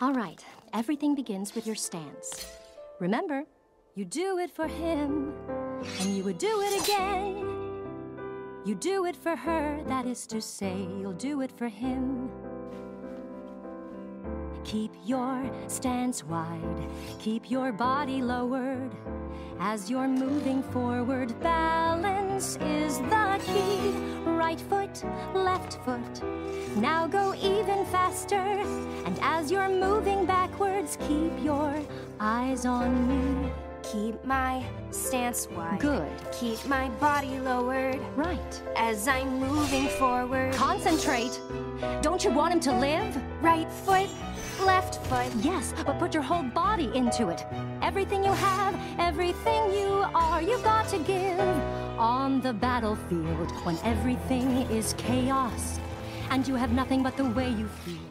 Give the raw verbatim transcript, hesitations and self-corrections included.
All right, everything begins with your stance. Remember, you do it for him, and you would do it again. You do it for her, that is to say, you'll do it for him. Keep your stance wide, keep your body lowered. As you're moving forward, balance is the key. Right foot, left foot, now go even faster. And as you're moving backwards, keep your eyes on me. Keep my stance wide. Good. Keep my body lowered. Right. As I'm moving forward. Concentrate. Don't you want him to live? Right foot, left foot. Yes, but put your whole body into it. Everything you have, everything you are, you've got to give. On the battlefield, when everything is chaos, and you have nothing but the way you feel.